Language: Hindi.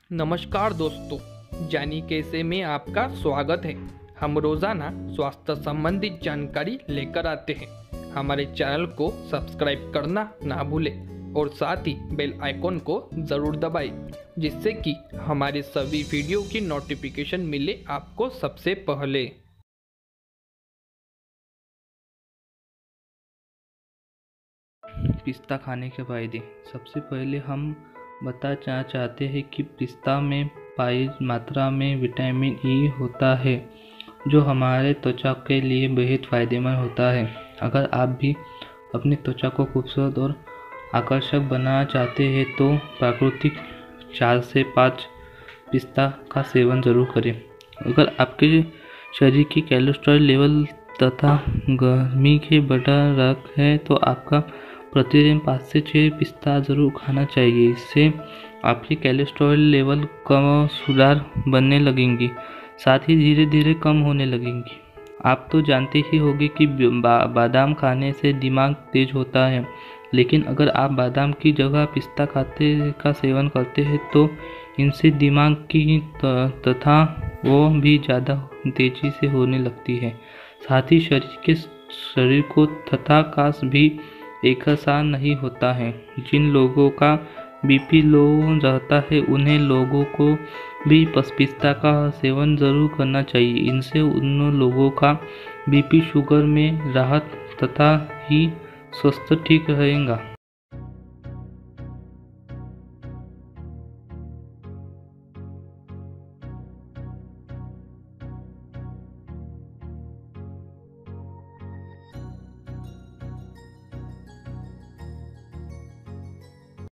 नमस्कार दोस्तों, जानी कैसे में आपका स्वागत है। हम रोजाना स्वास्थ्य संबंधित जानकारी लेकर आते हैं। हमारे चैनल को सब्सक्राइब करना ना भूलें और साथ ही बेल आइकॉन को ज़रूर दबाएं, जिससे कि हमारे सभी वीडियो की नोटिफिकेशन मिले आपको सबसे पहले। पिस्ता खाने के फायदे। सबसे पहले हम बताना चाहते हैं कि पिस्ता में पाई मात्रा में विटामिन ई होता है, जो हमारे त्वचा के लिए बेहद फायदेमंद होता है। अगर आप भी अपनी त्वचा को खूबसूरत और आकर्षक बनाना चाहते हैं तो प्राकृतिक 4 से 5 पिस्ता का सेवन ज़रूर करें। अगर आपके शरीर की कोलेस्ट्रॉल लेवल तथा गर्मी के बढ़ा रख है तो आपका प्रतिदिन 5 से 6 पिस्ता ज़रूर खाना चाहिए। इससे आपकी कोलेस्ट्रॉल लेवल कम सुधार बनने लगेंगी, साथ ही धीरे धीरे कम होने लगेंगी। आप तो जानते ही होंगे कि बादाम खाने से दिमाग तेज होता है, लेकिन अगर आप बादाम की जगह पिस्ता खाते का सेवन करते हैं तो इनसे दिमाग की तथा वो भी ज़्यादा तेज़ी से होने लगती है। साथ ही शरीर को तथा कास भी एक सा नहीं होता है। जिन लोगों का बीपी लो रहता है उन्हें लोगों को भी पिस्ता का सेवन ज़रूर करना चाहिए। इनसे उन लोगों का बीपी शुगर में राहत तथा ही स्वास्थ्य ठीक रहेगा।